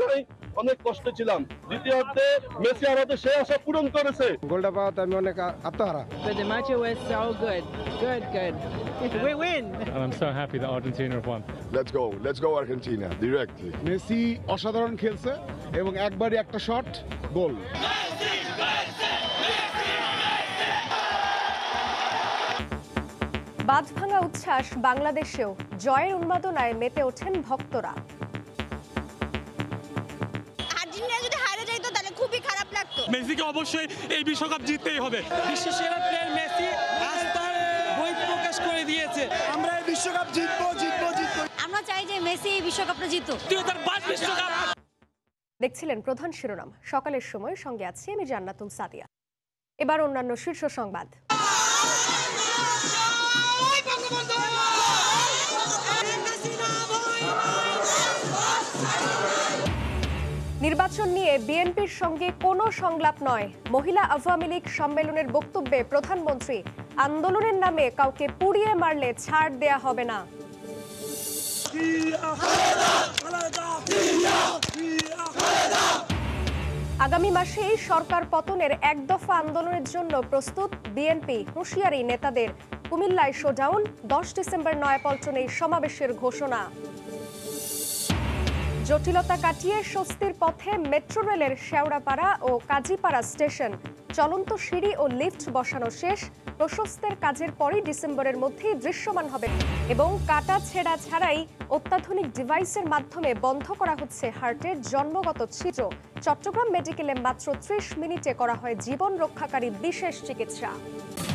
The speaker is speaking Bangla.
অর্ধেকটাই অনেক কষ্টে ছিলাম। দ্বিতীয়ার্ধে মেসি আমাদের সেই আশা পূরণ করেছে। গোলটা পাওয়াতে আমি অনেক আত্মহারা। But the match was so good. Good. We win. And I'm so happy that Argentina have won. Let's go Argentina directly. Messi অসাধারণ খেলছে এবং একবারই একটা শট গোল। বাঁধ ভাঙা উচ্ছ্বাস বাংলাদেশেও, জয়ের উন্মাদনায় মেতে ওঠেন ভক্তরা। আর্জেন্টিনা যদি হারে যাইতো তাহলে খুবই খারাপ লাগতো। মেসিকে অবশ্যই এই বিশ্বকাপ জিততেই হবে। বিশ্বসেরা প্লেয়ার মেসি আজ তার বই প্রকাশ করে দিয়েছে। আমরা এই বিশ্বকাপ জিতবো। আমরা চাই যে মেসি এই বিশ্বকাপটা জিতুক। 2022 বিশ্বকাপ। দেখছিলেন প্রধান শিরোনাম, সকালের সময়, সঙ্গে আছি আমি জান্নাতুল সাদিয়া। এবার অন্যান্য শীর্ষ সংবাদ। নির্বাচন নিয়ে বিএনপির সঙ্গে কোনো সংলাপ নয়, মহিলা আওয়ামী লীগ সম্মেলনের বক্তব্যে প্রধানমন্ত্রী। আন্দোলনের নামে কাউকে পুড়িয়ে মারলে ছাড় দেয়া হবে না। আগামী মাসেই সরকার পতনের এক দফা আন্দোলনের জন্য প্রস্তুত বিএনপি, হুঁশিয়ারি নেতাদের। কুমিল্লায় শোডাউন, 10 ডিসেম্বর নয়াপল্টনে সমাবেশের ঘোষণা। জটিলতা কাটিয়ে স্বস্তির পথে মেট্রো রেলের শেওড়াপাড়া ও কাজীপাড়া স্টেশন। চলন্ত সিঁড়ি ও লিফট বসানো শেষ। প্রশস্তের কাজের পরই ডিসেম্বরের মধ্যেই দৃশ্যমান হবে এবং কাটা ছেঁড়া ছাড়াই অত্যাধুনিক ডিভাইসের মাধ্যমে বন্ধ করা হচ্ছে হার্টের জন্মগত ছিদ্র। চট্টগ্রাম মেডিকেলে মাত্র 30 মিনিটে করা হয় জীবন রক্ষাকারী বিশেষ চিকিৎসা।